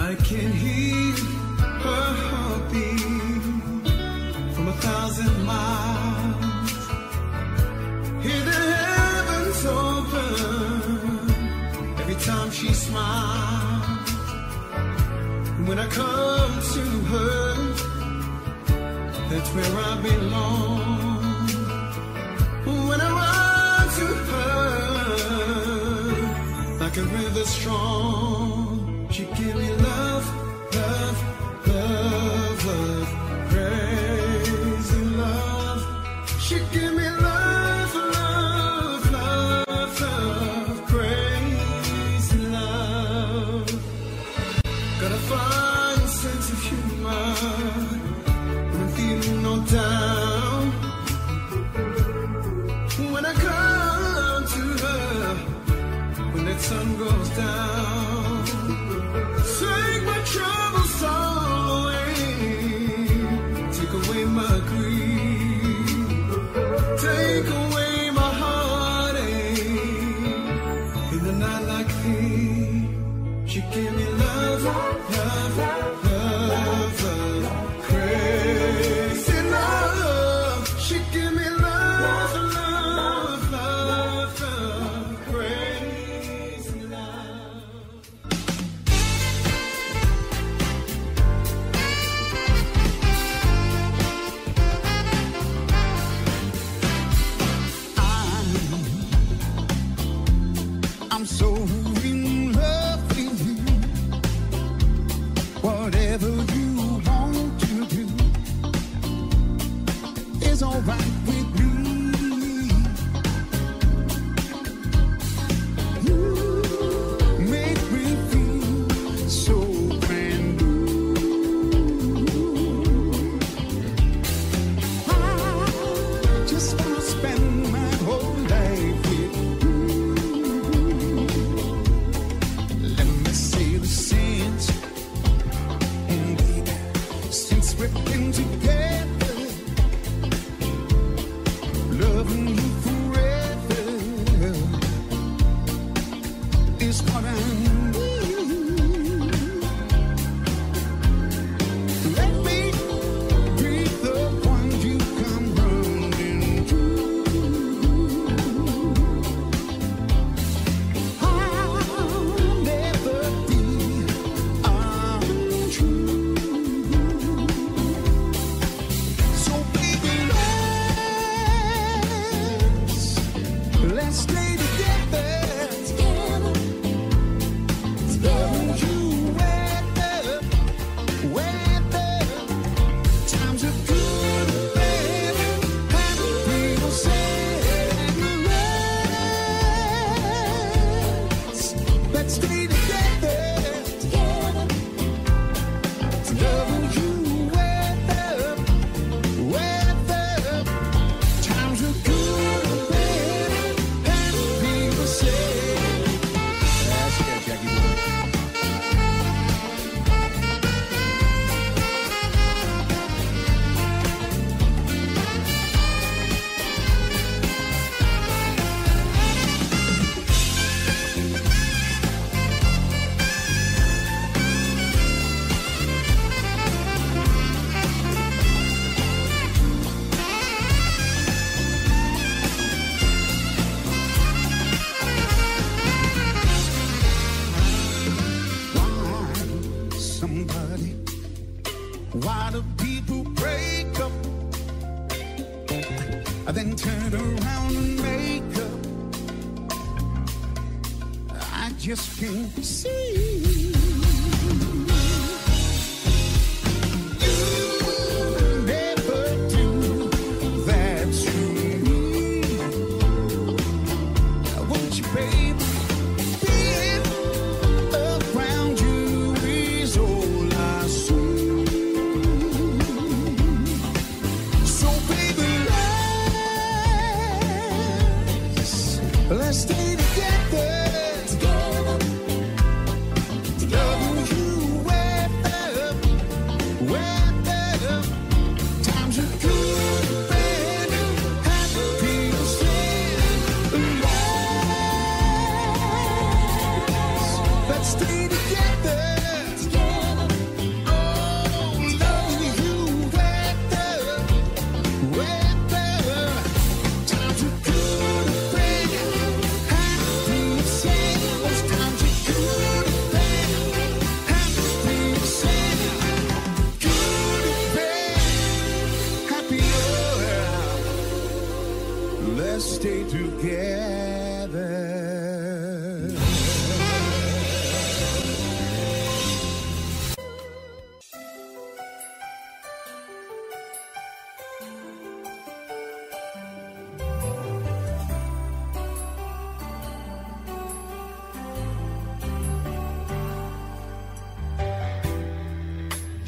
I can hear her heartbeat from 1,000 miles. Hear the heavens open every time she smiles. And when I come to her, that's where I belong. When I run to her like a river strong, she give me love, love, love, love, crazy love. She give me love, love, love, love, crazy love. Got a fine sense of humor when I'm feeling all down. When I come to her, when that sun goes down, take my troubles all away, take away my grief, take away my heartache. In the night like this, she give me love, love, love, love, crazy love. She give me love, love, love, love, crazy love. I'm so in love with you. Whatever you want to do is alright with me. You make me feel so brand new. I just wanna spend my whole life with you. Let me say the sense, and baby, since we've been together, loving you forever is what I need. Let me be the one you come running to. I'll never be untrue. So baby, let's stay together. Loving you weather, weather. Times are good and bad, and people say let's stay together. Loving you weather, weather. Times are good and bad, and people say. That's it, Jackie boy. Somebody, why do people break up, then turn around and make up? I just can't see. You never do that to me. Won't you, baby? Being around you is all I see. So baby, let's stay together.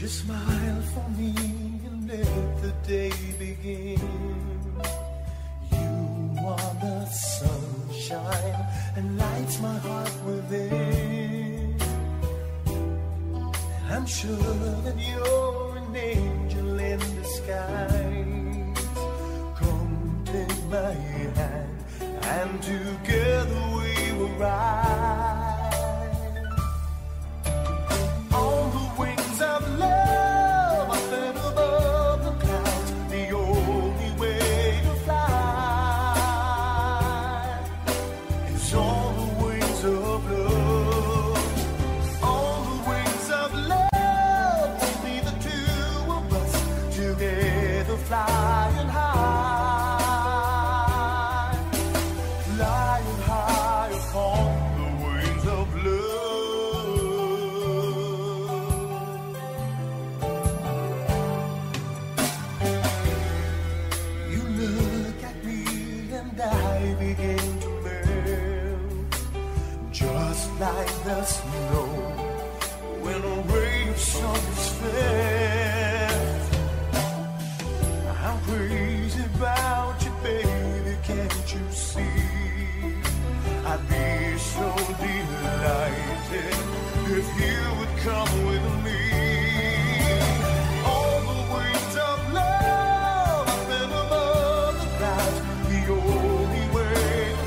Just smile for me and let the day begin. You are the sunshine and lights my heart within. I'm sure that you're an angel in disguise. Come take my hand and together we will ride on the wings of love, up and above the clouds. The only way to fly is on the wings of love. On the wings of love, only the two of us together flying high, flying high upon the wings of love. You look at me and I begin to melt, just like the snow when a ray of sun is felt. I'm crazy about you, baby, can't you see? I'd be so delighted if you would come with me. On the wings of love, up and above the clouds, the only way to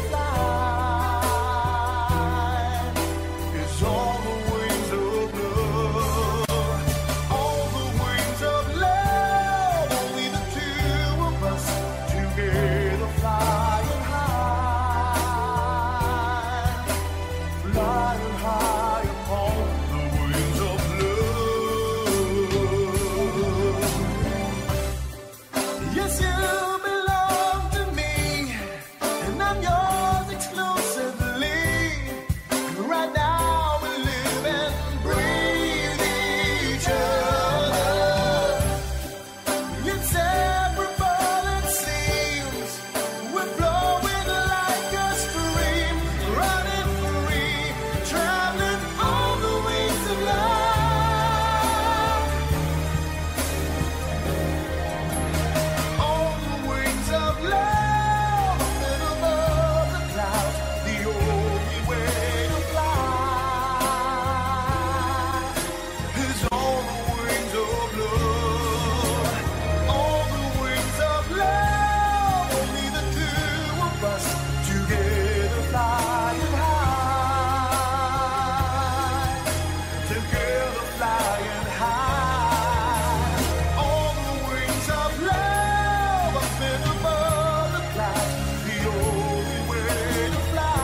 fly is on the wings of love. On the wings of love, only the two of us together flying high, flying high upon the wings of love. Yes, you belong to me, and I'm yours exclusively. Right now we live and breathe each other. Inseparable it seems. We're flowing like a stream, running free, traveling on the wings of love. On the wings of love, up and above the clouds, the only way to fly is on the wings of love. On the wings of love, only the two of us together flying high, together flying high. On the wings of love, up and above the clouds, the only way to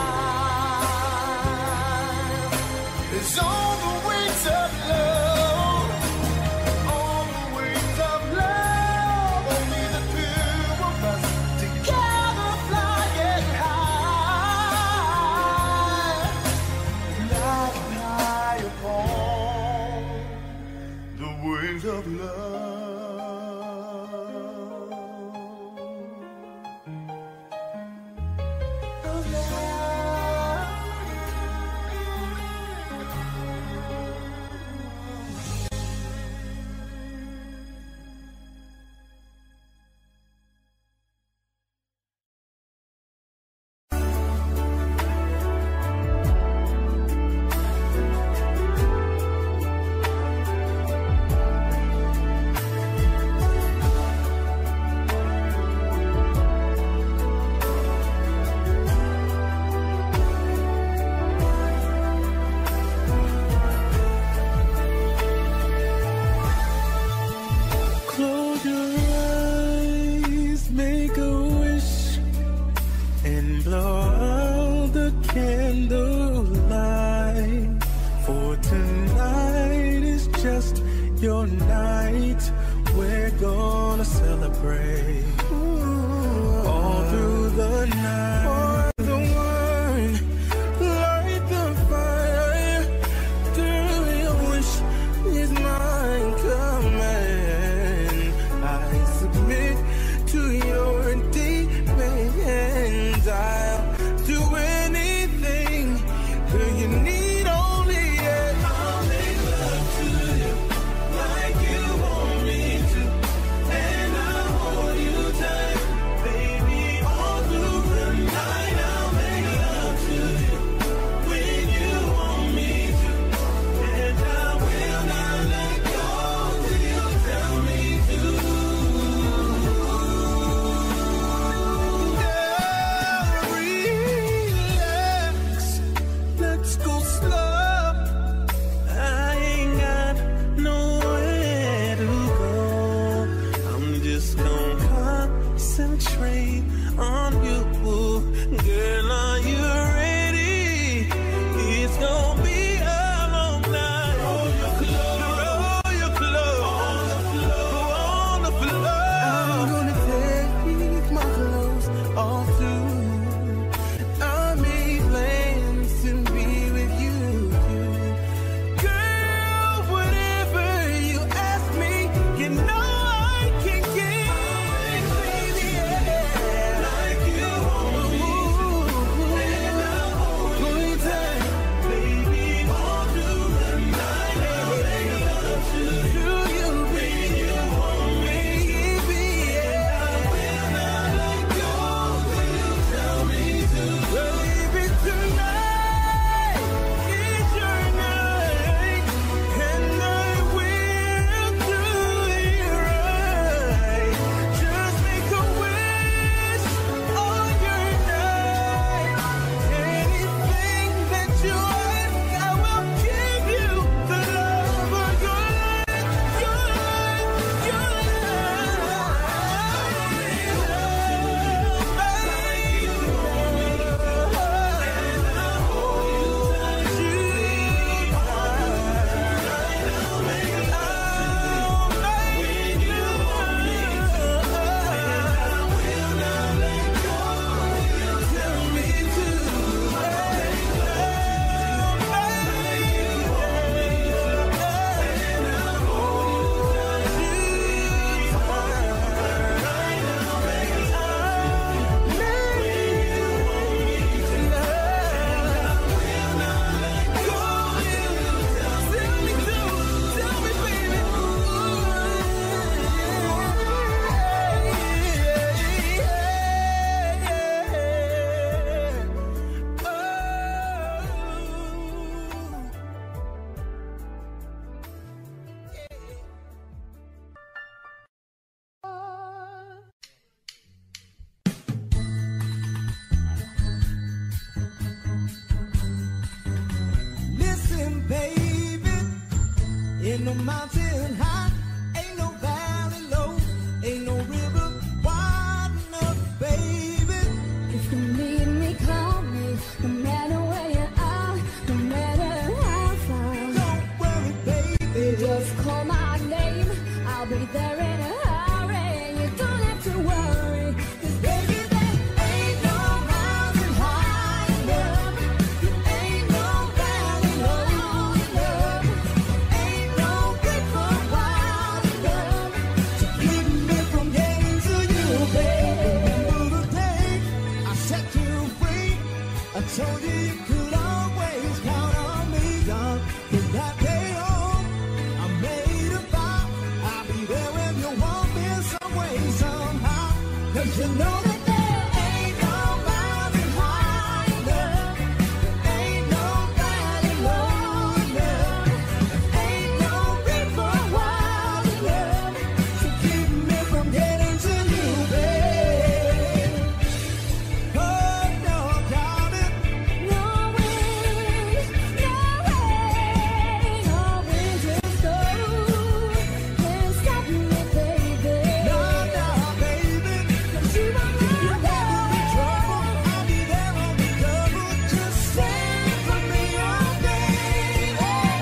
fly is on the wings of love. On the wings of love, only the two of us together flying high, flying high upon the wings of love. Of Close your eyes, make a wish, and blow out the candlelight. For tonight is just your night. We're gonna celebrate all through the night. For the one, light the fire. Do your wish is mine command. I submit to your demands. I'll do anything that you need only. I'll make love to you like Ain't no mountain high, ain't no valley low, ain't no river wide enough, baby. If you need me, call me, no matter where you are, no matter how far. Don't worry, baby, just call my name, I'll be there in a hurry. You don't have to worry, 'cause baby, there ain't no mountain high enough, ain't no valley low enough, ain't no river wide enough to keep me from getting to you, baby. Remember the day I set you free, I told you you could always count on me, dog. From that day on, I made a vow, I'll be there when you want me some way, somehow. 'Cause you know that there ain't no mountain high enough, ain't no valley low enough, ain't no river wide enough to keep me from getting to you, babe. Oh, no, darling. No wind, no rain, all winter's cold can't stop me, baby. No, no, baby. 'Cause you don't You know never be trouble, I'll be there on the double. Just stand for me, oh, baby.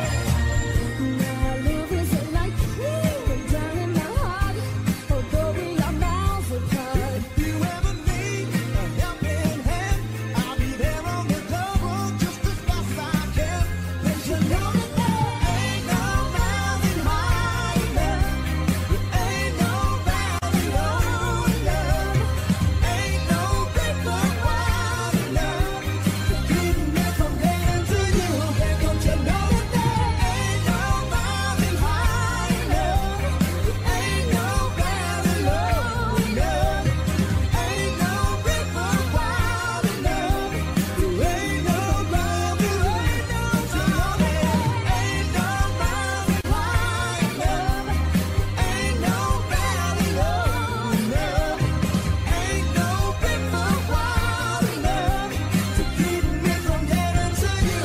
my love is like down in my heart, although we are miles apart. If you ever need a helping hand, I'll be there on the double just as fast as I can. 'Cause you know that there ain't no mountain high enough, there ain't no valley low enough, ain't no river wide enough to keep me from getting to you. Don't you know that there ain't no mountain high enough, there ain't no valley low enough, ain't no river wide enough, there ain't no mountain high enough. You know that ain't no mountain high enough, ain't no valley low enough, ain't no river wide enough to keep me from getting to you,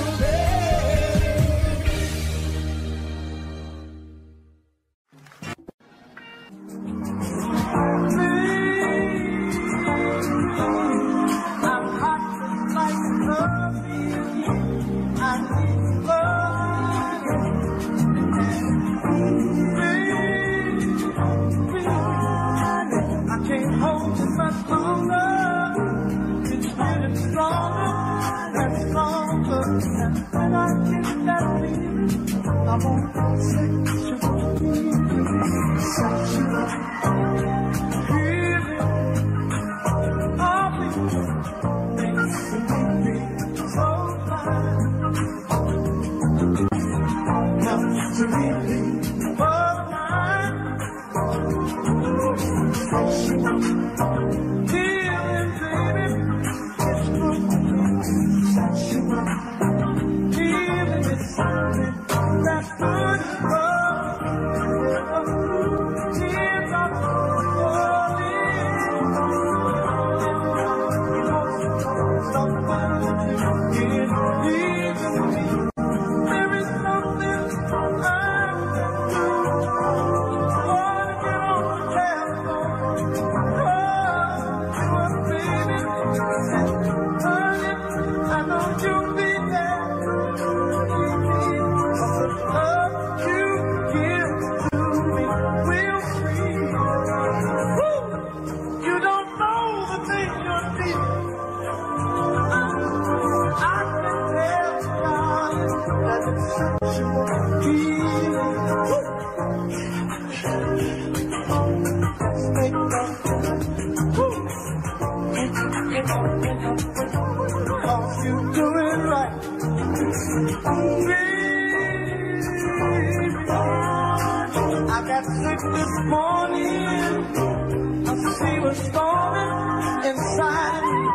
I'm hot just like love you. I need love. I can't hold you much longer. It's getting stronger and stronger. And when I get that feeling, I won't sexual feeling, sexual feeling. All these things make me so fine. Comes to me for mine. Sexual feeling, baby, it's good. Sexual feeling is something that's good for tears are falling. Somebody is leaving me. There is something I can do. Wanna get on the telephone. Oh, baby, honey, I know you'll be there. The love you give to me will free. Woo! You don't know the thing you're feeling. I can tell, darling, that it's sexual feeling. Let's make love. Woo! Cause you do it right. Baby, I got sick this morning. I see what's storming inside me.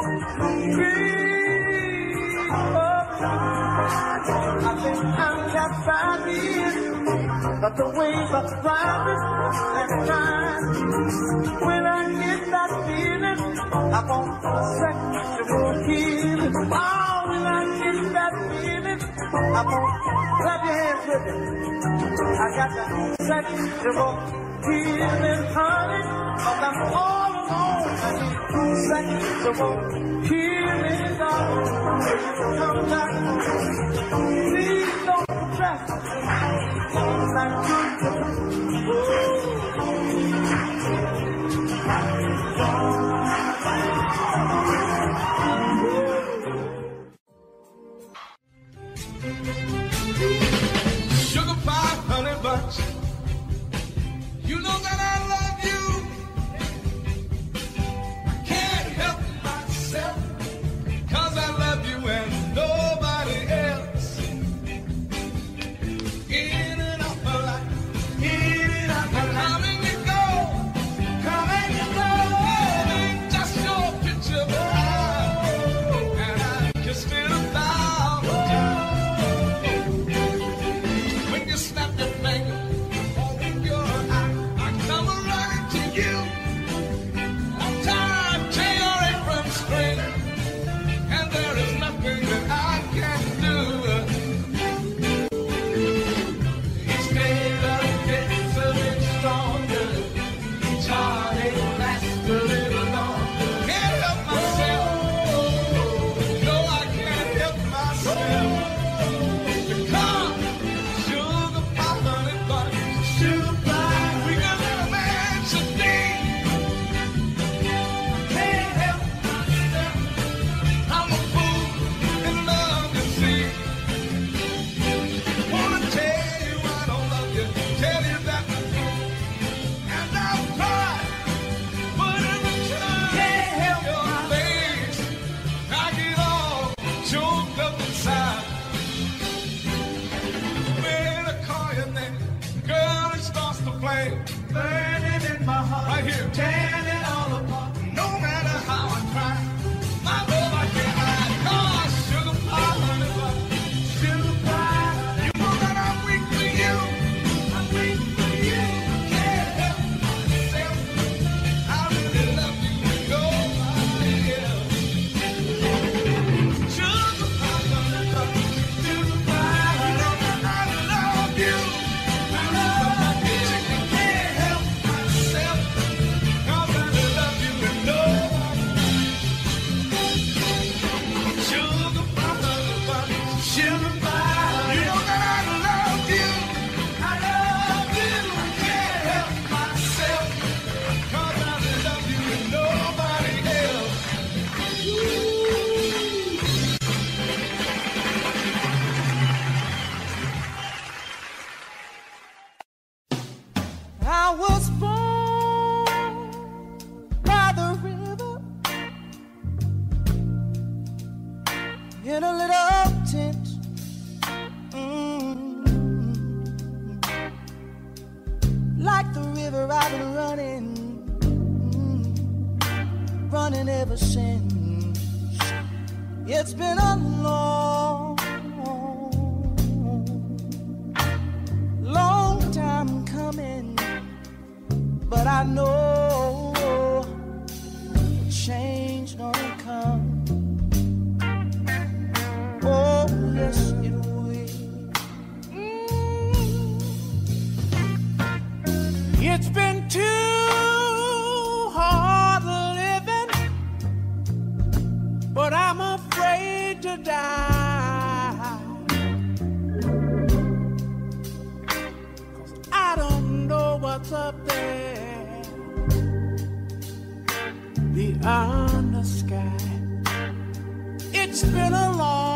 I think I'm captivated, but the waves are rising and rising. When I get that feeling, I won't won't kill it. Oh, when I get that feeling, I'm gonna clap your hands with it. I got that sexual healing, honey, 'cause I'm all alone. I need sexual healing, darling. If you come back, please don't press. Like Sugar pie, honey bunch, you know that I love you. I can't help myself, 'cause I love you and nobody else. In and out my life, in and out my life. Come and you go, come and you go. Just your picture, and I kissed it 1,000 times. When you snap your finger, open your eye, I come running to you. I'm tired, tearing from spring, and there is nothing that I can do. Each day that gets a bit stronger, each heartache lasts a little longer. Can't help myself, no, I can't help myself. Come, sugar pie, honey bun, sugar pie, we got a little man should be. Can't help myself, I'm a fool in love, you see. Wanna tell you I don't love you, tell you that, and I'll cry, but every time can't help your face, I get all choked up inside. When I call your name, girl, it starts to play, burning in my heart, right here, tearing it all apart. No matter how I try, my love I can't hide. 'Cause sugar pie, honey bun, sugar pie, you know that I'm weak for you. I'm weak for you. Can't help myself. I really love you and nobody else. Sugar pie, honey bun, sugar pie, you know that I love you. I love you. Can't help myself. 'Cause I really love you and nobody. Sugar pie, honey bun, sugar pie, you know that I love you. I love you. Can't help myself. 'Cause I really love you and nobody else. I was born by the river in a little tent. Like the river, I've been running ever since. It's been a long time coming, but I know change gonna come. Oh, yes, it will. It's been too hard living, but I'm afraid to die. 'Cause I don't know what's up there beyond the sky. It's been a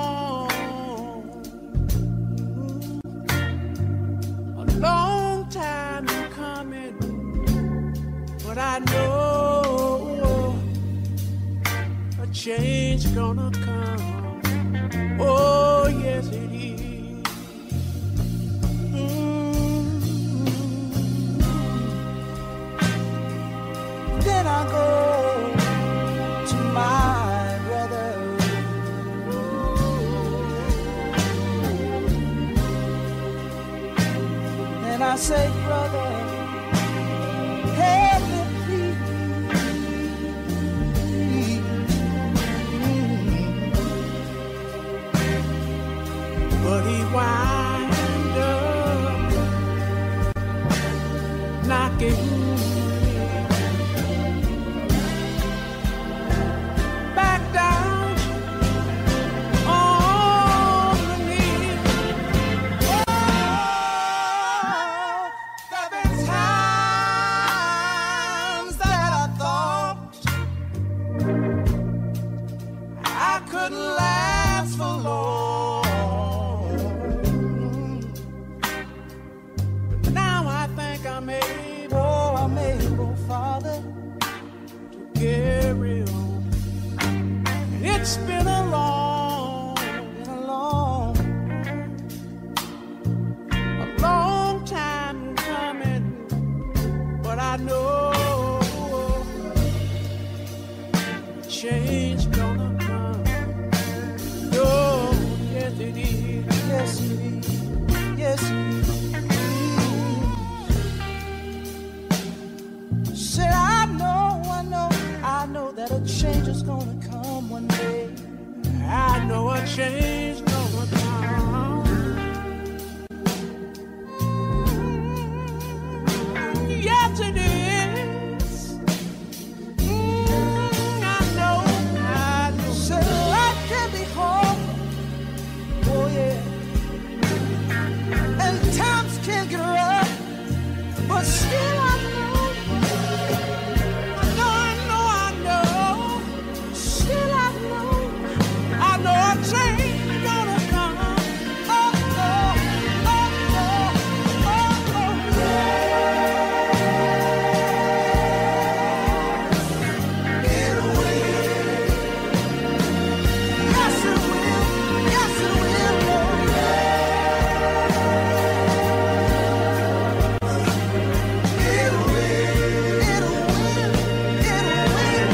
long time coming, but I know a change gonna come. Oh, yes, it is. Then I go to my brother. And I say, brother, help me please. again. Back down on the knees. Oh, there've been times that I thought I couldn't last for long. But now I think I'm able, Father, to carry on. And it's been a long time coming, but I know change gonna come. Oh, yes it is, yes it is, yes it is. Said I know that a change is gonna come one day. I know a change gonna come. Yes it is. I know. Said life can be hard. Oh yeah. And times can get rough, but still I know. Still I know a change gonna come. Oh, oh, oh, oh, oh, oh. It'll win. Yes it will. Yes it will. It'll win. It'll win. It'll win.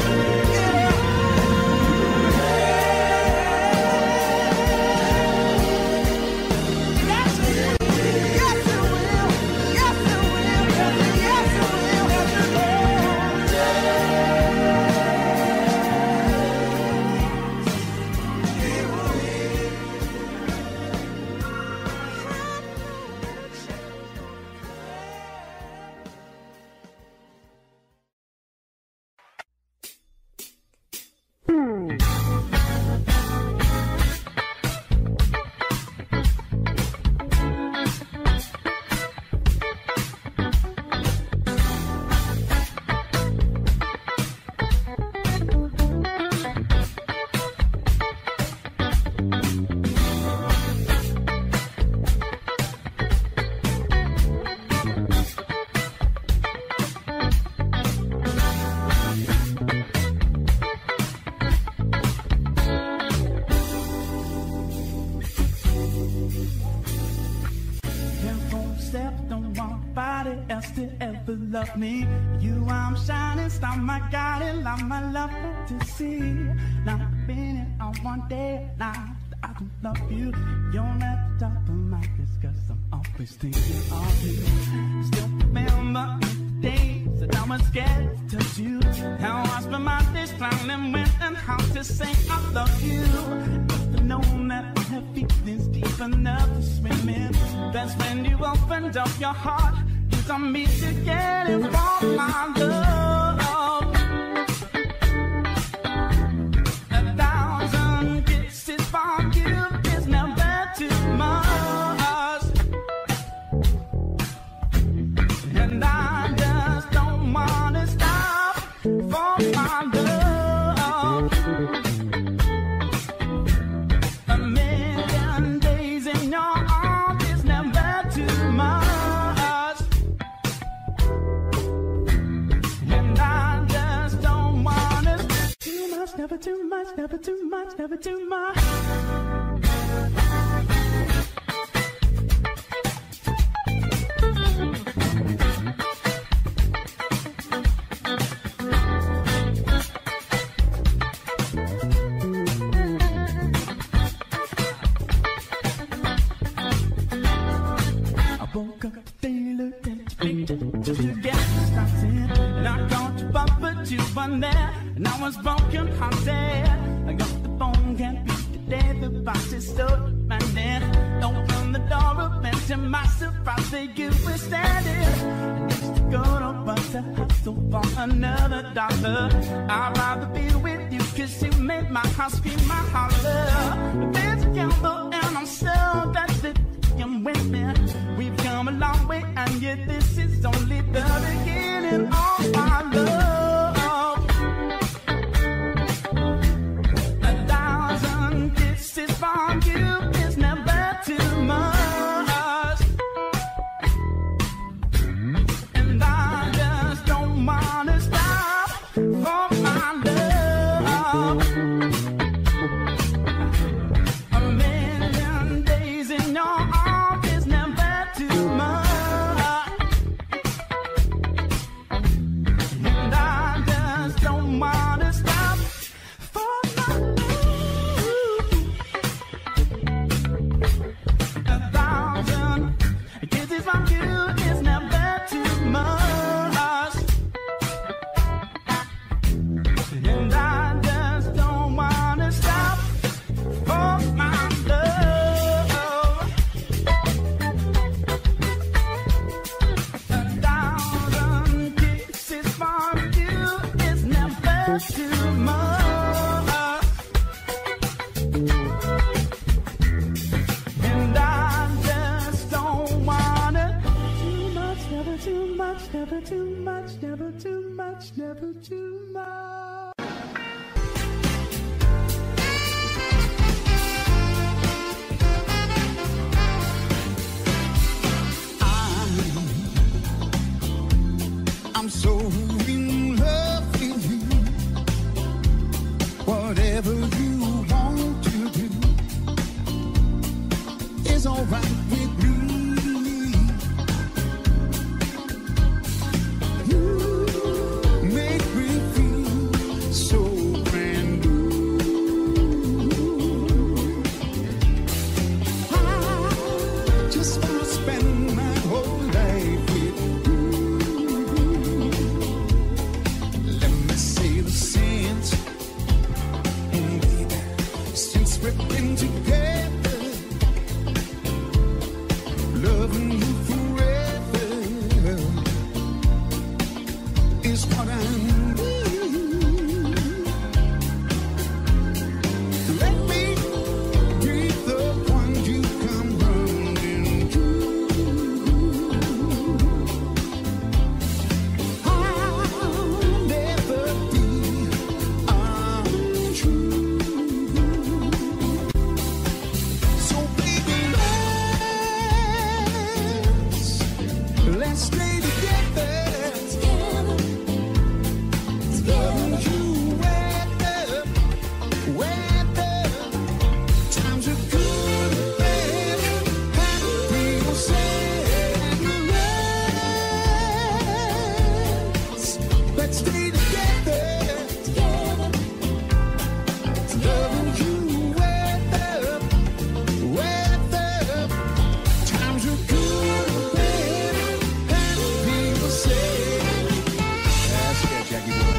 Love me, you I'm shining star, my God, and love my love to see. Now I've been here on one day, now I don't love you. You're at the top of my list, cause I'm always thinking of you. Still remember the days that I was scared to touch you. How I spent my days planning when and how to say I love you. Never known that I have feelings deep enough to swim in. That's when you opened up your heart on me to get it from my love. 1,000 kisses from you is never too much, and I just don't wanna stop for my love. A million days in your arms is never too much. Never too much, never too much, never too much. I woke up today, looked at your picture, just to get started, and I called you up, but you weren't there. And I was broken hearted. I got the phone, can't reach the day. The box is stood right there. Opened the door up, and to my surprise, they you were standing. much to go to work to hustle for another dollar. I'd rather be with you 'cause you make my heart scream, my holler. There's a gamble and I'm so that I'm with me. We've come a long way and yet this is only the beginning of our love. A thousand kisses from you is never too much. And I just don't wanna stop for my love. A million days in your arms is never too much. And I just don't wanna stop for my love. A thousand kisses from you is never too much. And I just don't wanna stop for my love. A thousand kisses from you is never too much. And I just don't wanna too much, never too much, never too much, never too much, never too much. I'm so in love with you. Whatever you want to do is alright with me. You make me feel so brand new. I just wanna spend my whole life with you. Let me say the sense, baby, since we've been together, loving you forever is what I need. Let me be the one you come running to. I'll never be untrue. So baby, let's stay together. Loving you weather, weather. Times are good and bad, happy or sad. Let's stay together. Loving you weather, weather. Times are good and bad, happy or sad. That's it, Jackie boy.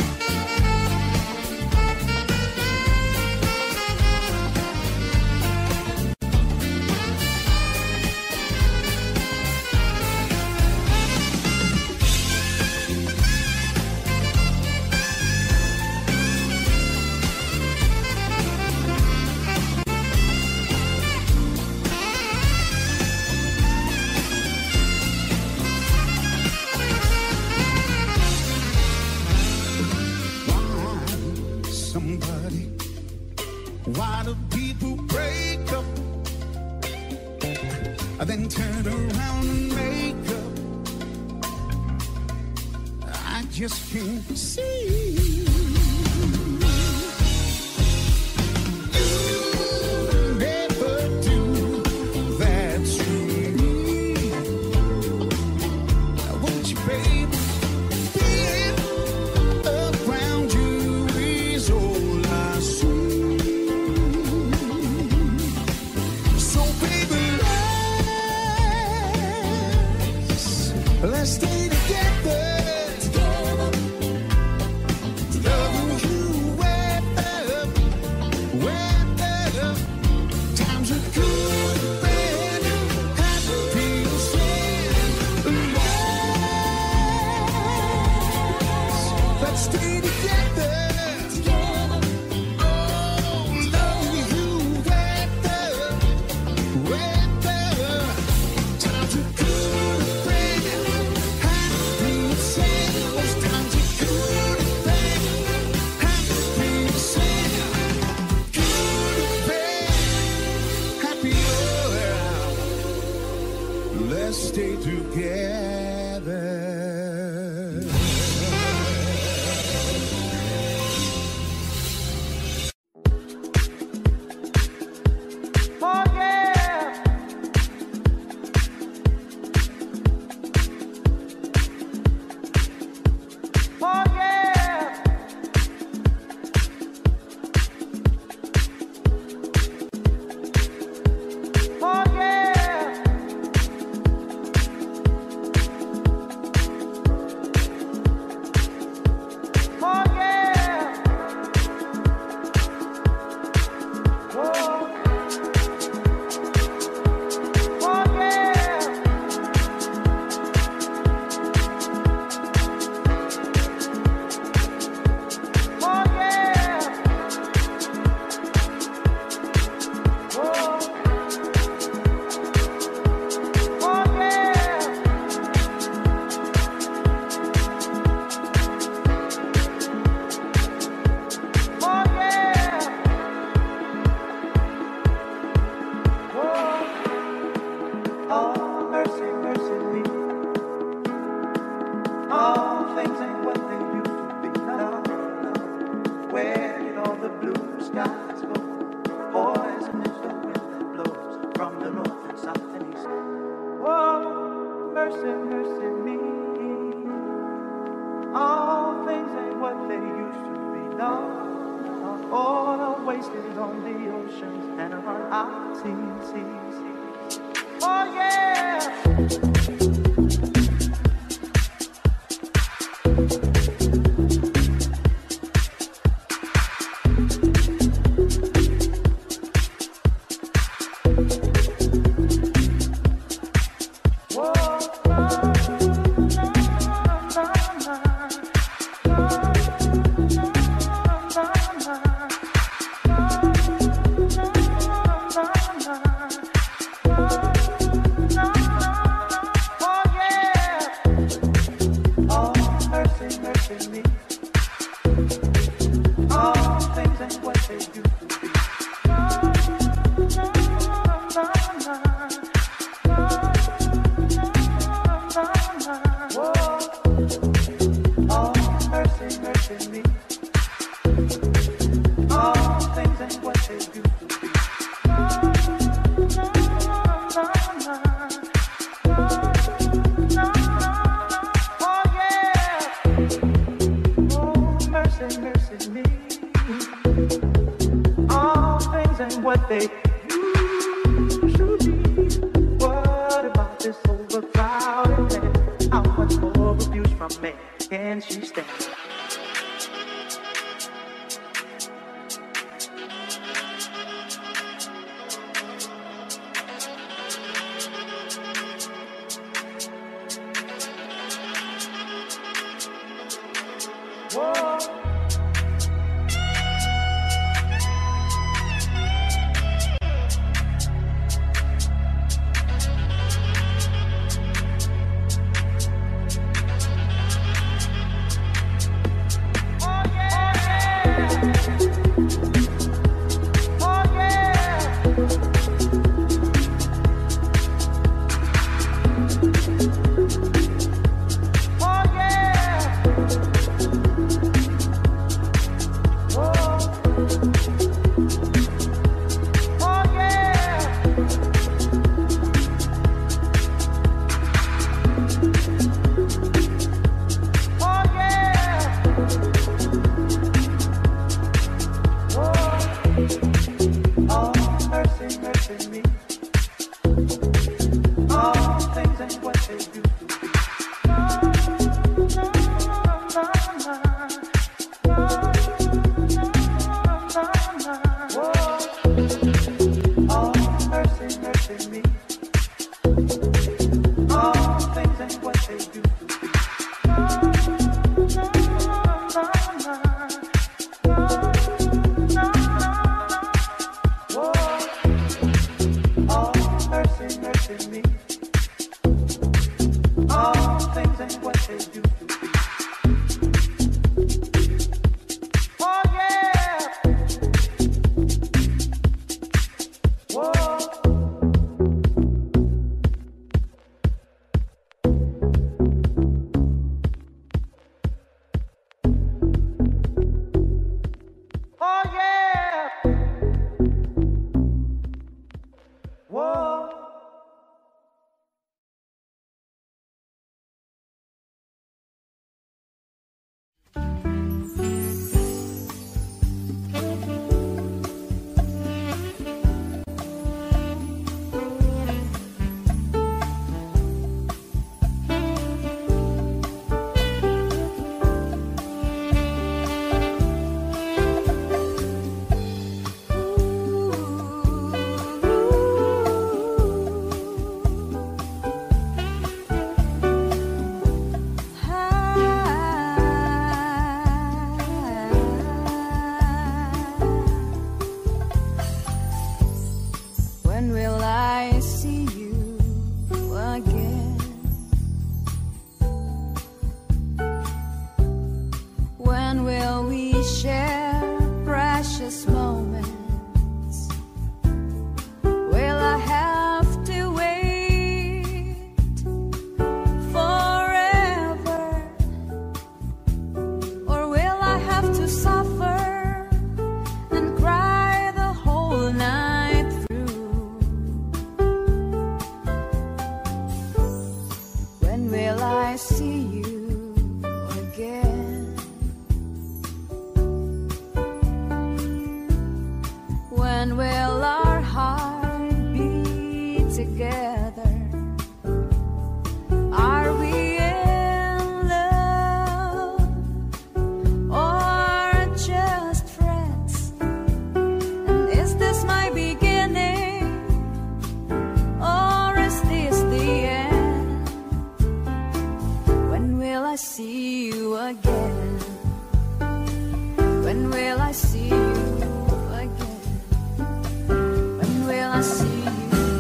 Somebody, why do people break up and then turn around and make up? I just can't see. You never do that to me. Won't you, baby? Being around you is all I see. So baby, let's stay together. Loving you weather, weather. Times are good, bad, happy or sad. stay together. Oh yeah. Oh yeah. Oh yeah. Oh yeah. Whoa. Oh yeah. Oh yeah. Whoa. Oh yeah. Oh yeah. Whoa. Oh, mercy, mercy me. All things ain't what they used to be. No, no. Where did all the blue skies go? Poison is the wind that blows from the north and south and east. Whoa, mercy, mercy me. All things ain't what they used to be. No, no. Oil wasted on the oceans and on our seas. Oh yeah. Whoa, no, no, no, oh yeah. Oh, mercy, mercy me. All things ain't what they used to be. No, no, no, no. Whoa. Oh, mercy, mercy me. All things ain't what they used to be. No, no, no, no. Oh yeah. Oh, mercy, mercy me. All things ain't what they used to be. What about this overcrowded land? How much more abuse from man can she stand? Whoa. will I see you again? When will our heart beat together? Are we in love or just friends? And is this my beginning or is this the end? When will I see you again? When will I see you again? When will I see you again?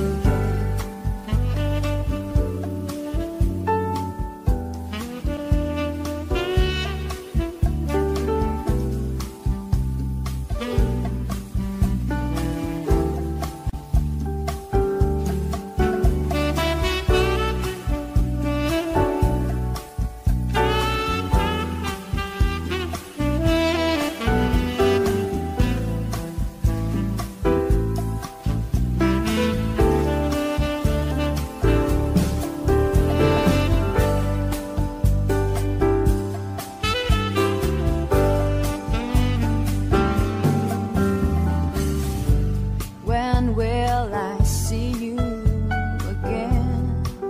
When will I see you again?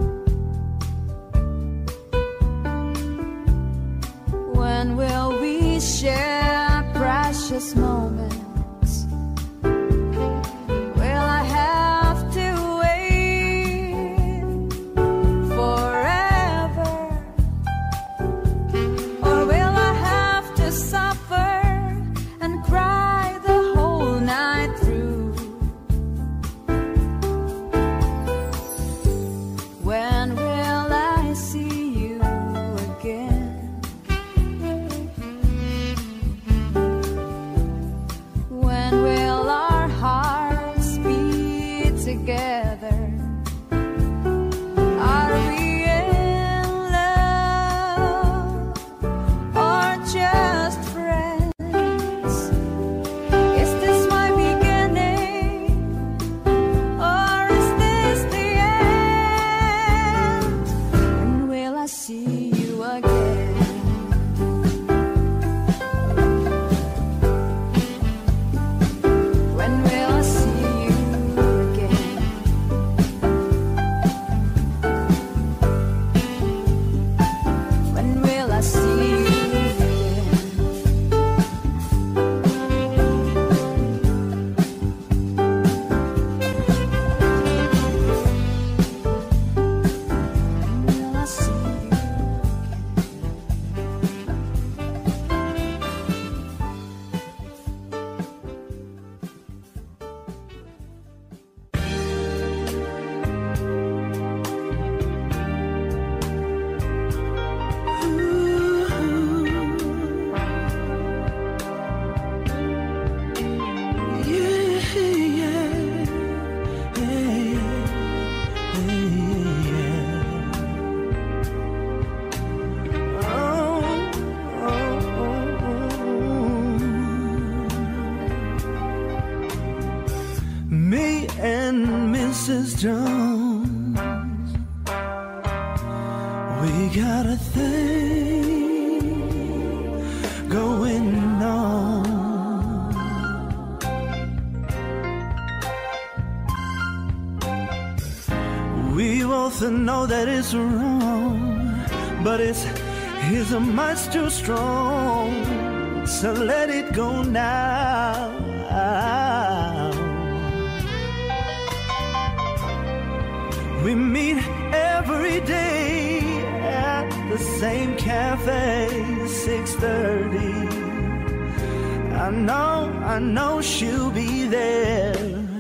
When will we share precious moments? Will I have to wait forever? Or will I have to suffer and cry the whole night through? When will I see you again? When will our hearts beat together? Are we in love or just friends? Is this my beginning or is this the end? When will I see you again? When will I see you again? When will I see you again? Will I see you Me and Mrs. Jones, we got a thing going on. We both know that it's wrong, but it's much too strong. So let it go now. We meet every day at the same cafe, 6:30. I know she'll be there,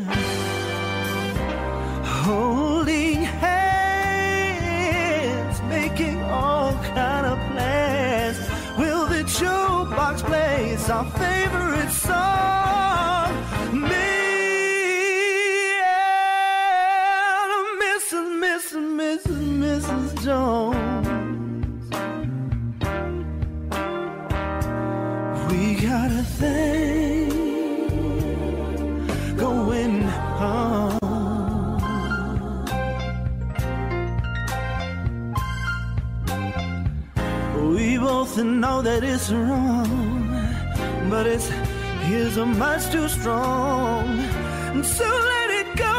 holding hands, making all kind of plans. Will the jukebox play our favorite song? Me and Mrs. Jones, we got a thing going on. We both know that it's wrong, but it's here's a much too strong. So let it go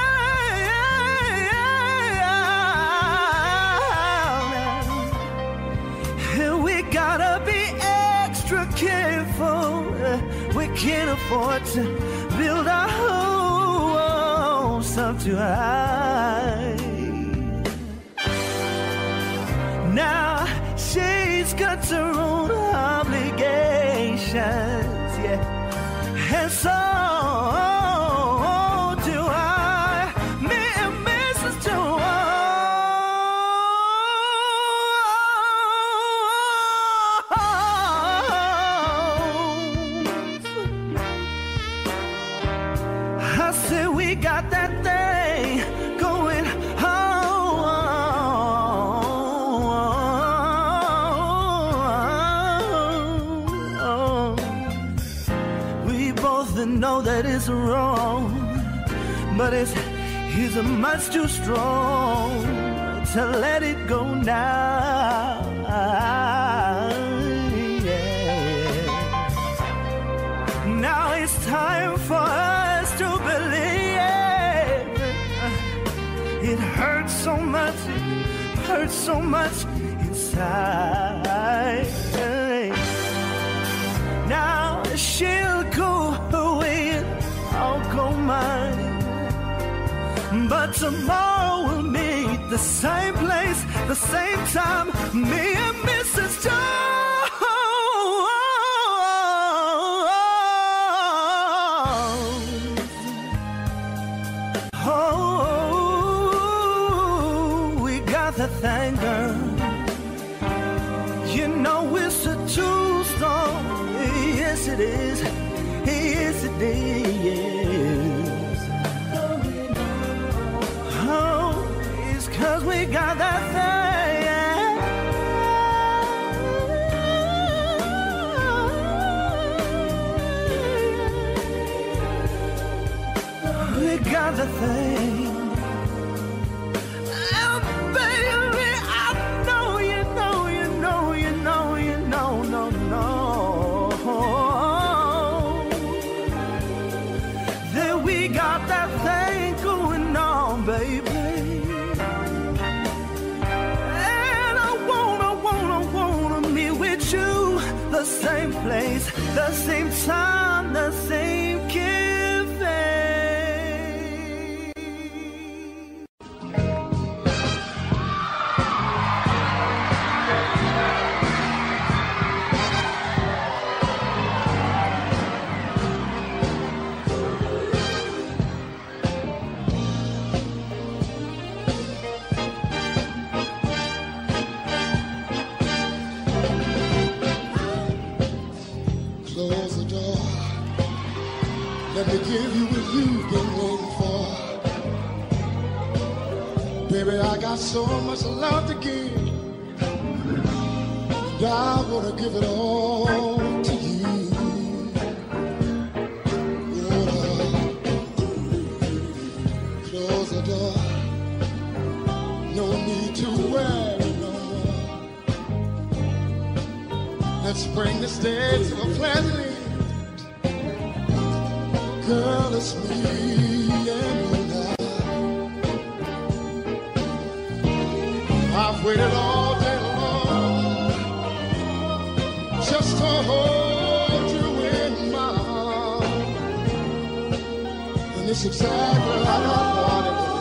now. And we gotta be extra careful. We can't afford to build our hopes up too high. Now she's got her own obligations, yeah, and so do I. Me and Mrs. Jones. I said we got that thing going on. We both know that it's wrong, but it's a much too strong to let it go now. Yeah. Now it's time for us to believe. It hurts so much, it hurts so much inside. Now she'll go away and I'll go mine. But tomorrow we'll meet the same place, the same time, me and Mrs. Jones. Oh, we got that thing, girl. You know it's too strong. Yes, it is. Yes, it is. Oh, it's 'cause we got that thing. We got the thing. Oh, baby, I know you know, you know, you know, you know, no, no. That we got that thing going on, baby. And I wanna meet with you, the same place, the same time, the same cafe. Close the door. Let me give you what you've been waiting for. Baby, I got so much love to give. And I wanna give it all to you. Close the door. No need to worry no more. Let's bring this day to a pleasant end. Girl, it's me and you now. I've waited all day long just to hold you in my arms. And it's exactly like I wanted it.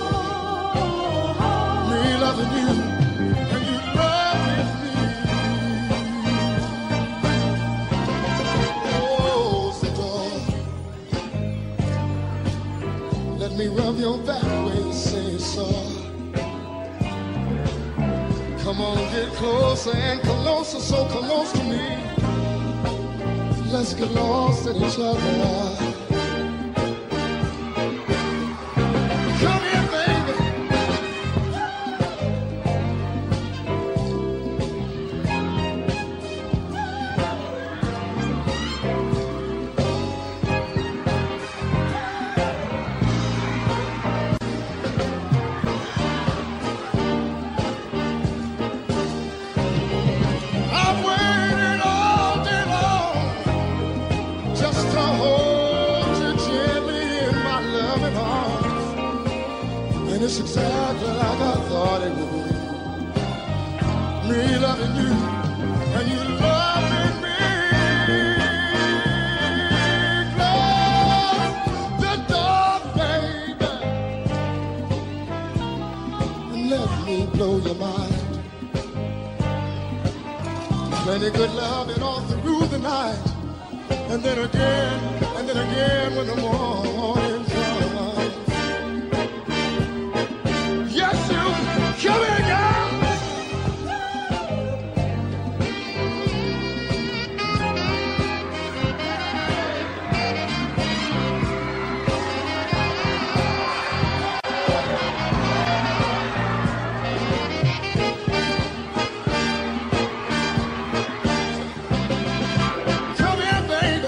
Me loving you and you loving me. Close the door. Let me rub your back when you say so. Come on, get closer and closer, so close to me. Let's get lost in each other. Come here, baby. I me loving you, and you loving me. Close the door, baby, and let me blow your mind. Plenty good loving all through the night, and then again when the morning comes. Yes, you come here, girl. Come here, baby.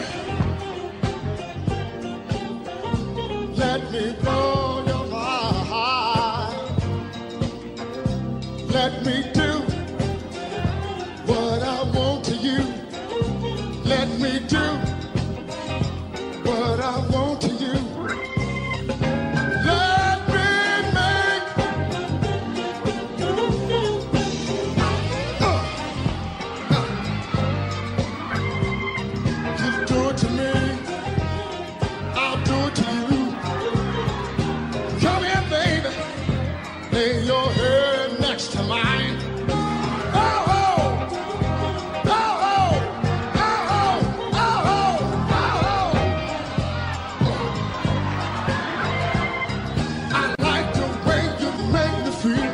Let me blow your mind. Let me do what I want to you. Let me do what I want to you. Let me make you do it to me. I'll do it to you. Come here, baby. Lay your head next to mine. Oh, oh, oh, oh, oh, oh, oh, oh, oh. I like the way you make me feel.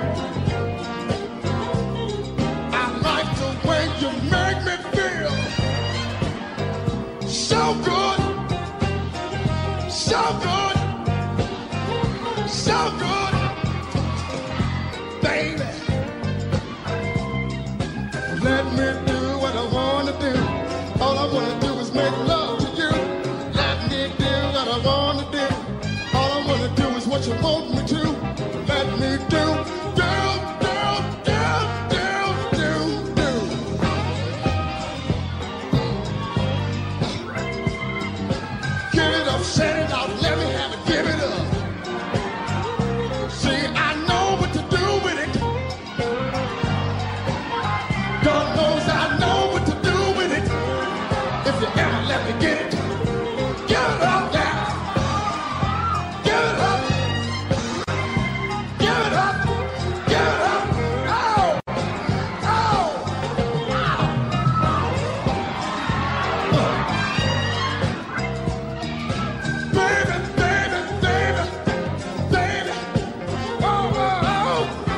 I like the way you make me feel. So good, so good, so good, baby. Let me do what I want to do. All I want to do is make love to you. Let me do what I want to do. All I want to do is what you want me to. Let me do, do, do, do, do, do, do. Give it up, set it out, let me have it, give it up. See, I know what to do with it. God knows I know what to do with it. If you ever let me get it, give it up now. Give it up. Give it up. Give it up. Oh. Oh. Baby, baby, baby, baby. Oh, oh, oh.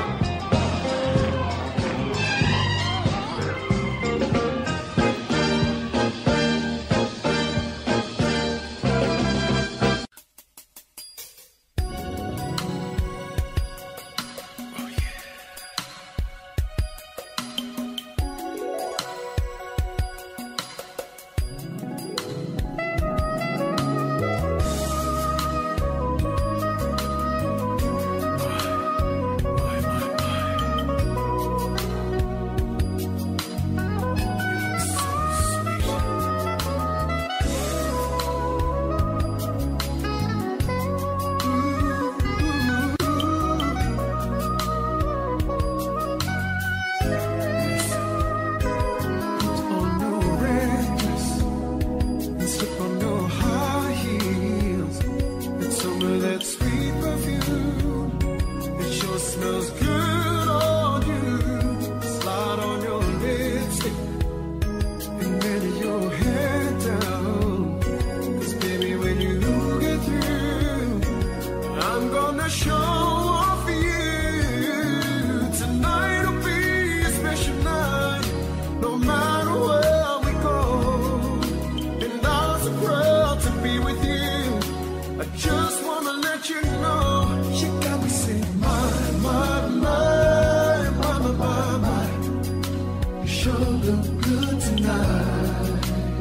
On your red dress and slip on your high heels and some of that sweet perfume. It sure smells good on you. Slide on your lipstick and let your head down. 'Cause baby, when you get through, I'm gonna show off for you. Tonight will be a special night. No matter where we go, and I'm so proud to be with you. I just wanna let you know, you got me saying, my, my, my, my, my, my, my. You sure look good tonight,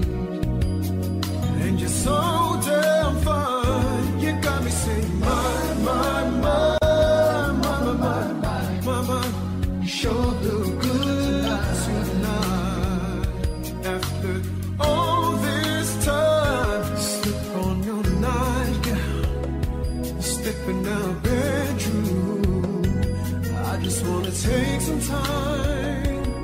and you're so damn fine. You got me saying, my, my, my, my, my, my, my, my, my. You sure look good tonight. After all this time, slip on your nightgown, step in our bedroom. I just wanna take some time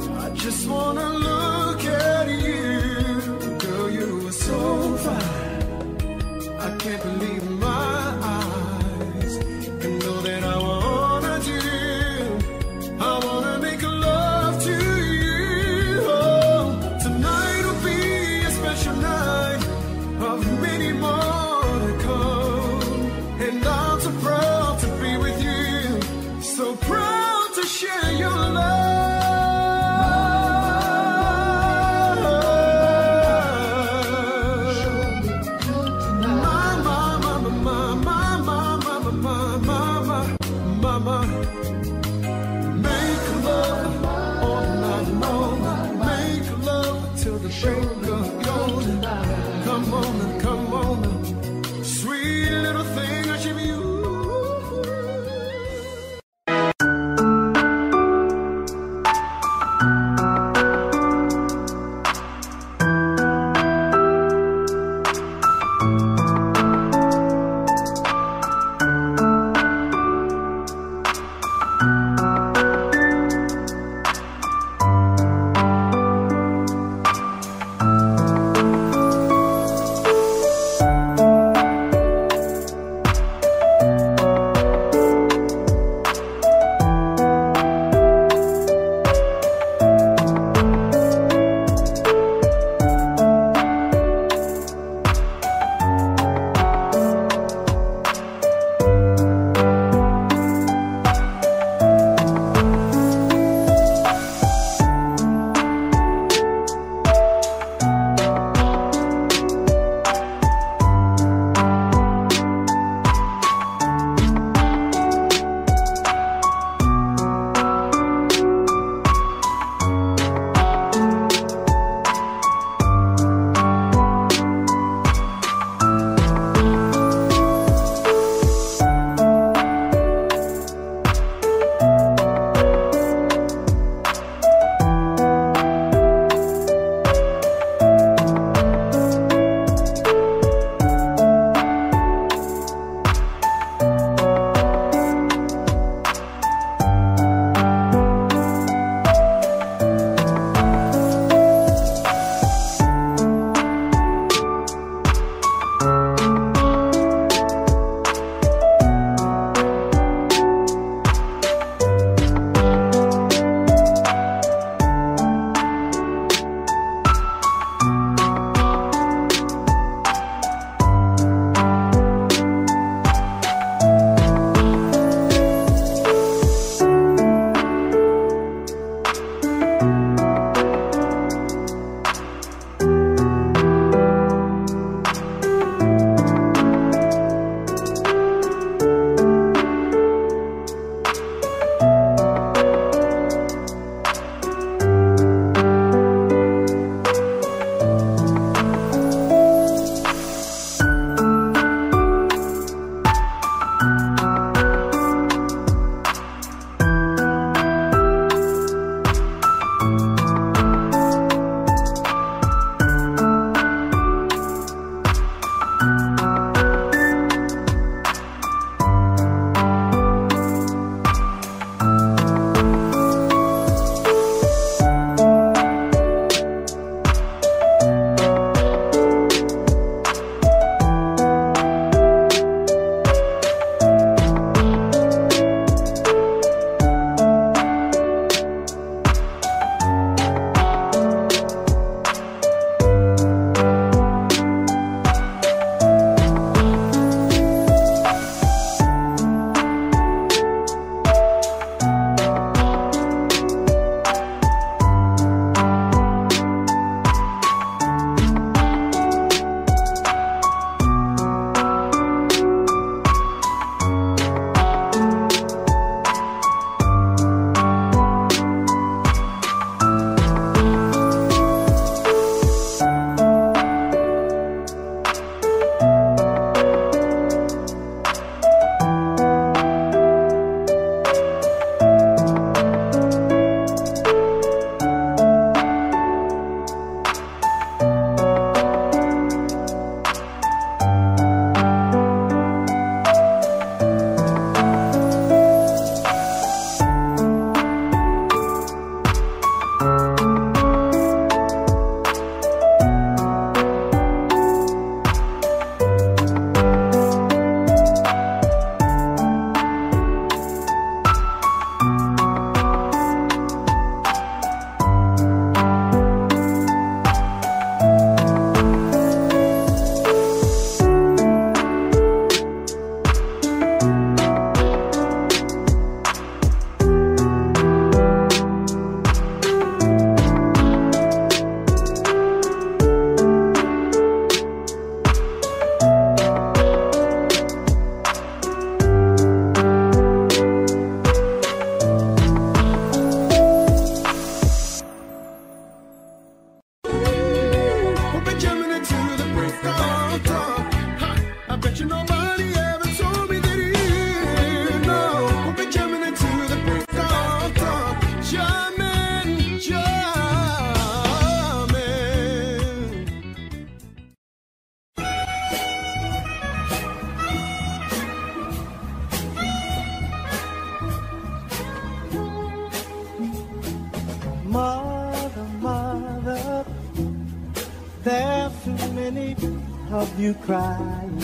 Mother, mother, there's too many of you crying.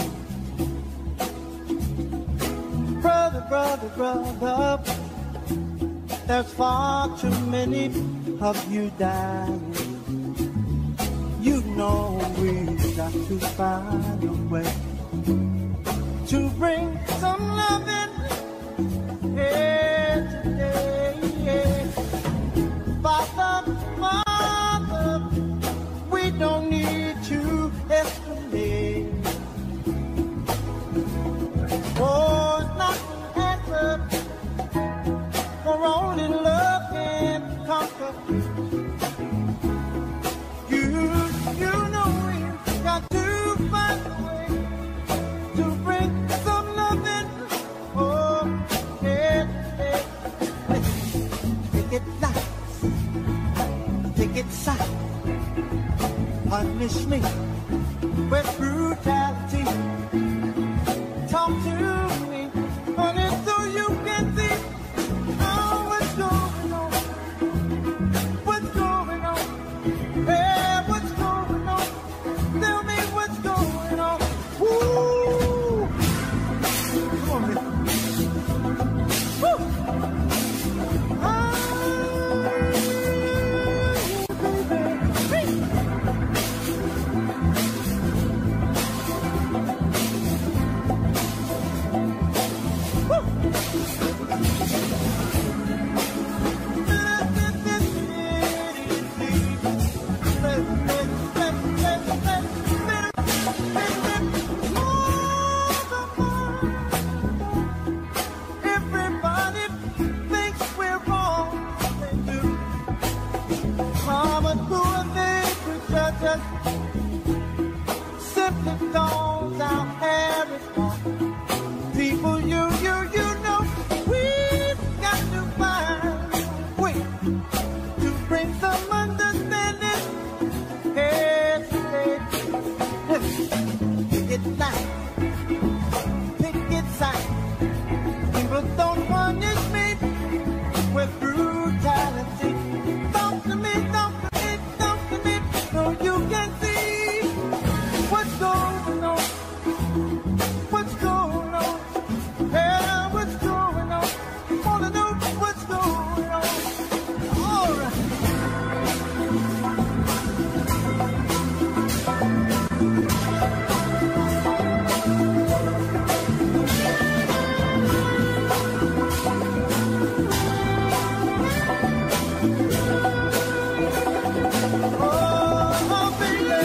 Brother, brother, brother, there's far too many of you dying. You know we've got to find a way to bring some loving here today. Father, Father, we don't need to escalate. Oh, it's not an answer, for only love can conquer. You know we've got to find a way to bring some loving. Oh, yeah, yeah. Take it light, take it soft. Punish me with brutality. Talk to me, honey, so you can see what's going on. What's going on? Hey, what's going on? Tell me what's going on. Woo! Come on, man. Woo! Everybody thinks we're wrong. They do. Mama, who are they to judge us? Simply cause our hair is long. People, you know, we've got to find a way to bring some understanding. Hey, pick it light, pick it sight. People don't punish me with brutality. Talk to me, so you can see what's going on. What's going on? Yeah, what's going on? Wanna know what's going on? All right. Oh, baby.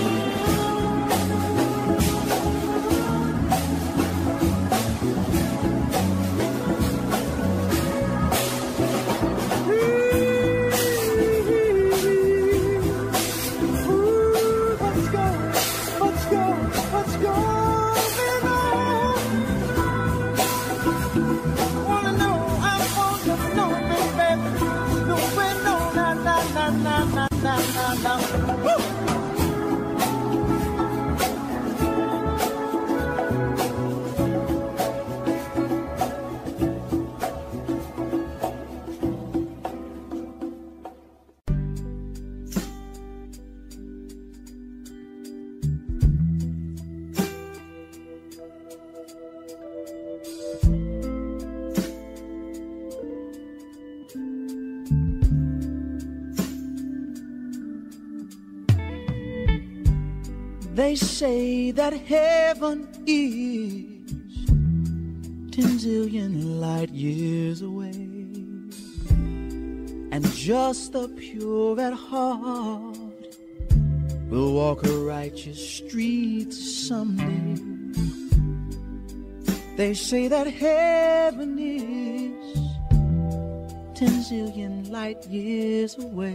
What's going on? Wanna know, I want to know, baby. No, na. Woo! They say that heaven is 10 zillion light years away, and just the pure at heart will walk a righteous street someday. They say that heaven is 10 zillion light years away,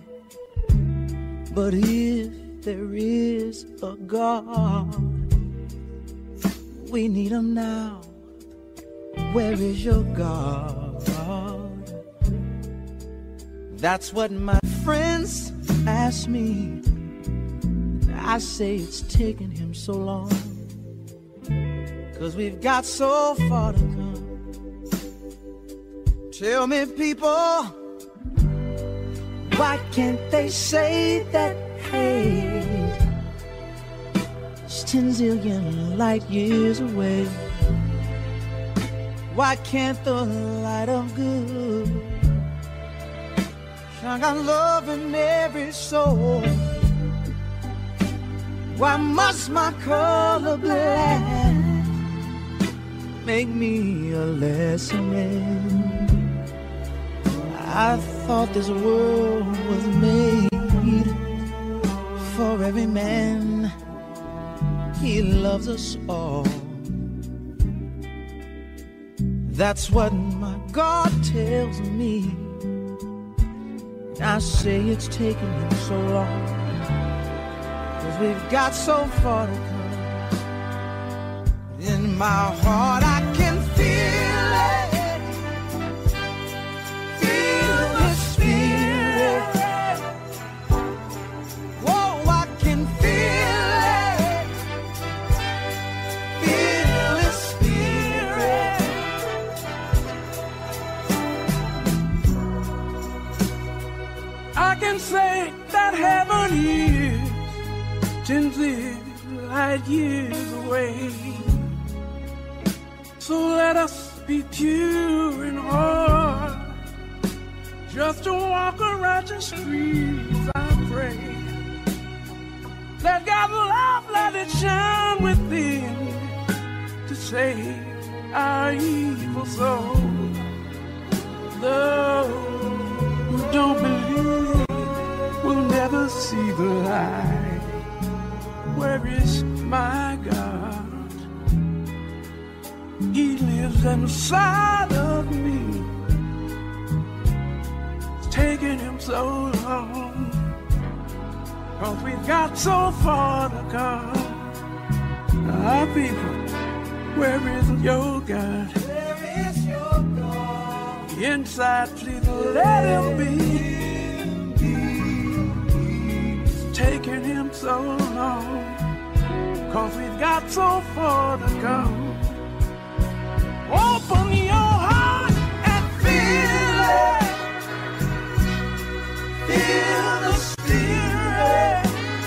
but if there is a God, we need him now. Where is your God? That's what my friends ask me. I say it's taking him so long, 'cause we've got so far to come. Tell me, people, Why can't they say that hate is 10 zillion light years away? Why can't the light of good shine out love in every soul? Why must my color black make me a lesser man? I thought this world was made for every man. He loves us all. That's what my God tells me. I say it's taken him so long, 'cause we've got so far to come. In my heart I can feel it, feel the spirit. Whoa, I can feel it, feel the spirit. I can say that heaven is 10 light years away. So let us be pure in heart, just to walk a righteous streets, I pray. Let God's love, let it shine within, to save our evil soul. Those who don't believe will never see the light. Where is my God? He lives inside of me. It's taken him so long, 'cause we've got so far to come. Our people, where is your God? Where is your God? Inside, please let him be. It's taken him so long, 'cause we've got so far to come. Open your heart and feel it. Feel the spirit.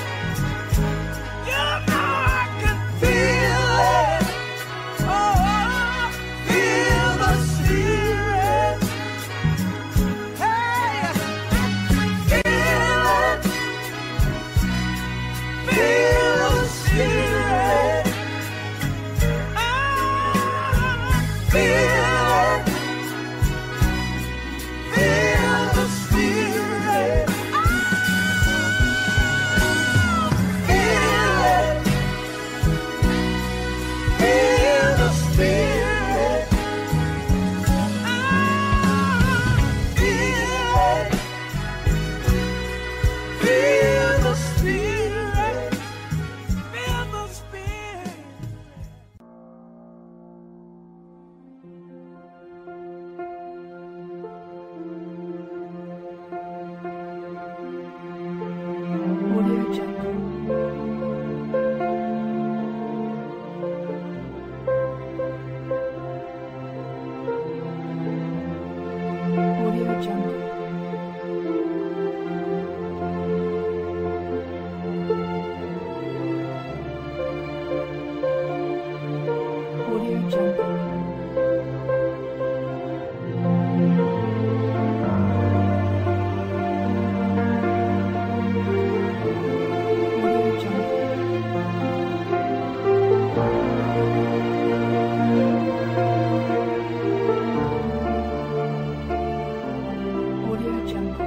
You know I can feel it. Oh, feel the spirit. Hey, feel it. Feel the spirit. Feel it. Feel the spirit. Feel it. Feel the spirit. Feel it. Feel the spirit. Feel the spirit. Audio Jungle. Audio Jungle. Audio Jungle. Audio Jungle. Audio Jungle.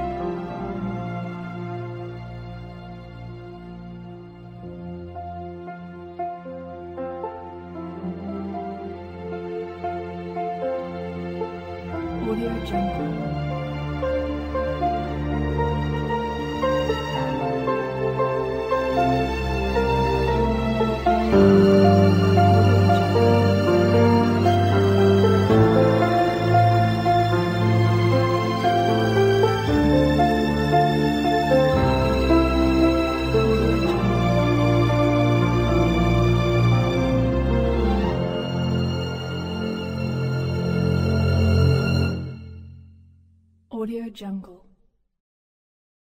Audio Jungle. Audio Jungle.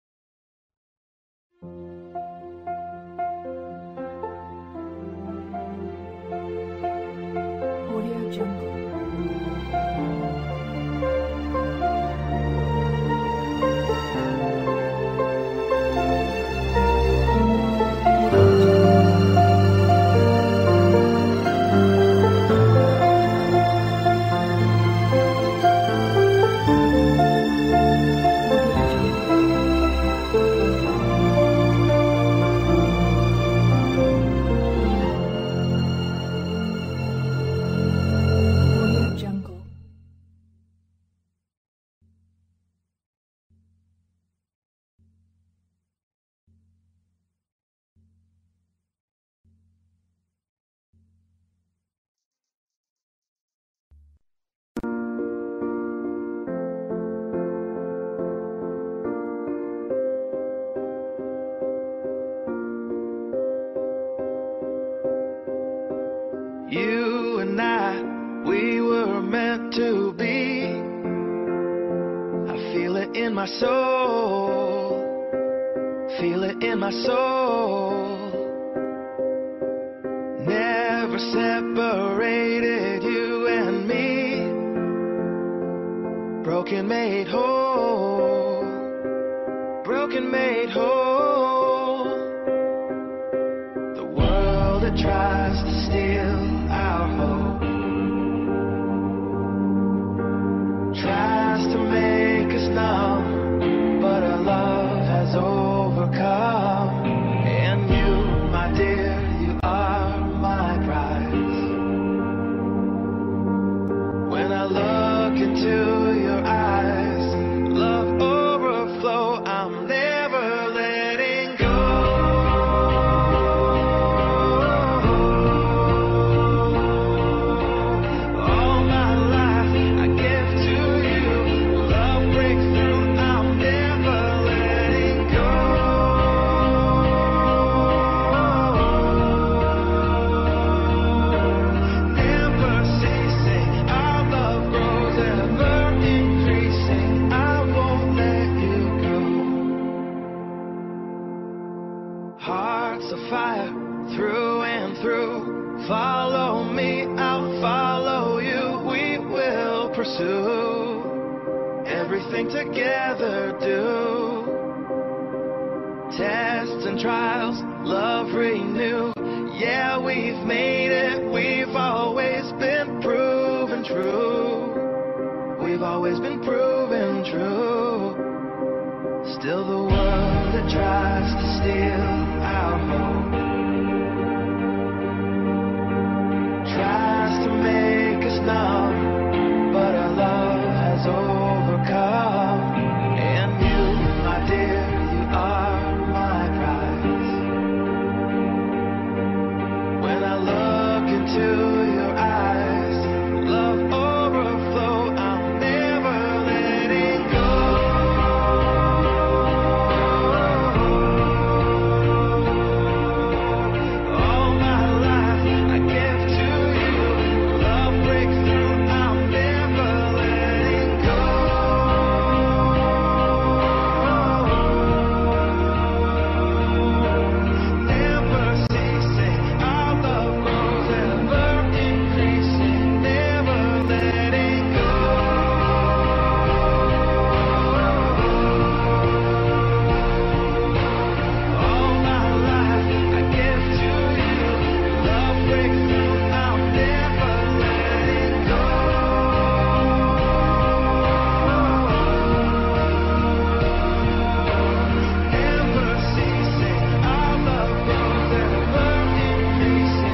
You and I, we were meant to be. I feel it in my soul. Feel it in my soul. Never separated, you and me. Broken made whole. Broken made whole. The world that tries to steal our hope tries to make us numb, but our love has overcome. And you, my dear, you are my prize. When I look into your eyes, love overflow, I'm never letting go. All my life I give to you. Love breaks through, I'm never letting go. Never ceasing, our love grows ever increasing. I won't let you go. Hearts of fire through and through. Follow me, I'll follow you. We will pursue everything together. Do tests and trials, love renew. Yeah, we've made it. We've always been proven true. We've always been proven true. Still the world that tries to steal our hope tries to make us numb, but our love has overcome. And you, my dear, you are my prize. When I look into your eyes, love overflow, I'm never letting go. All my life I give to you. Love breaks through, I'm never letting go. Never ceasing, our love grows ever increasing. Never letting go. All my life I give to you. Love breaks through, I'm never letting go. Never ceasing, our love grows ever increasing.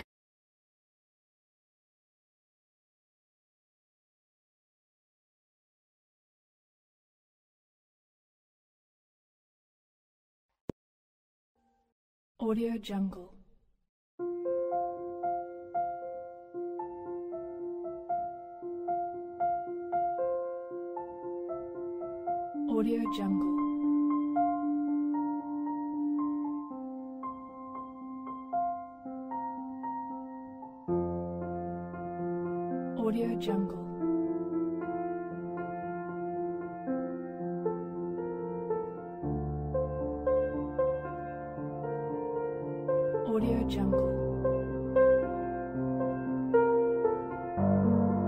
Audio Jungle. Audio Jungle. Audio Jungle. Audio Jungle.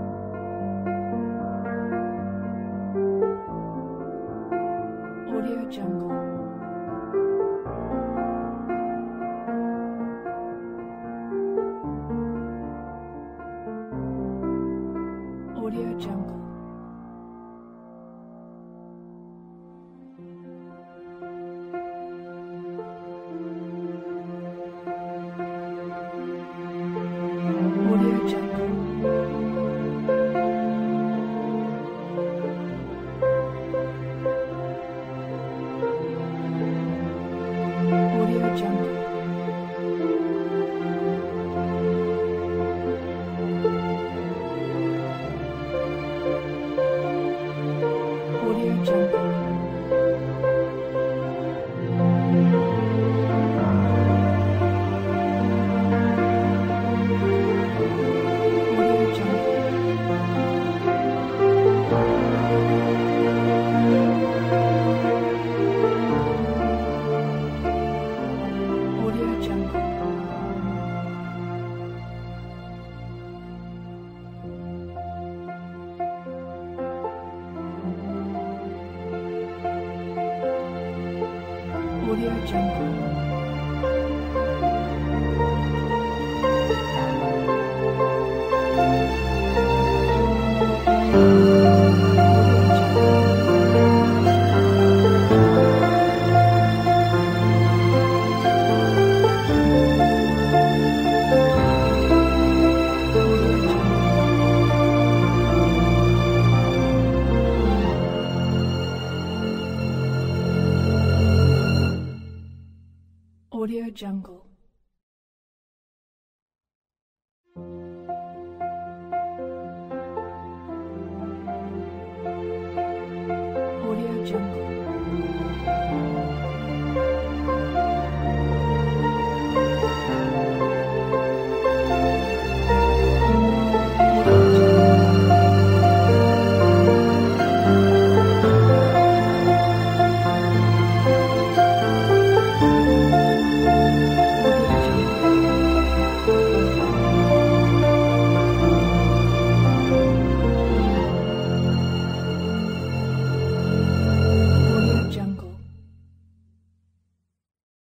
Audio Jungle.